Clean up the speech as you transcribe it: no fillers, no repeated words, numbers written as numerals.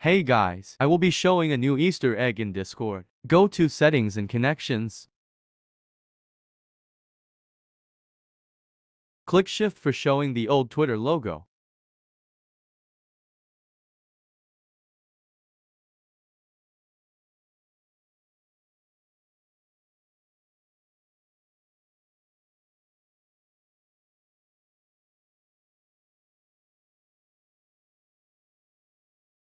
Hey guys, I will be showing a new Easter egg in Discord. Go to Settings and Connections. Click Shift for showing the old Twitter logo.